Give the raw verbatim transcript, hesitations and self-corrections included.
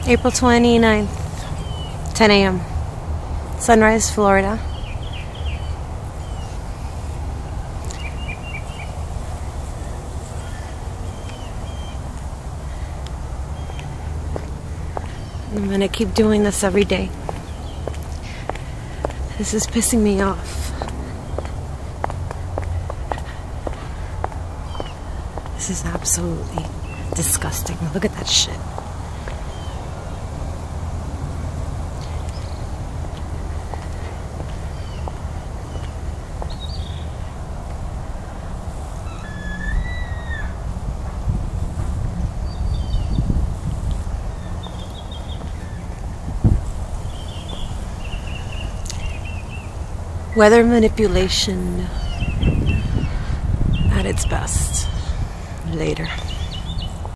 April twenty-ninth, ten A M Sunrise, Florida. I'm gonna keep doing this every day. This is pissing me off. This is absolutely disgusting. Look at that shit. Weather manipulation at its best. Later.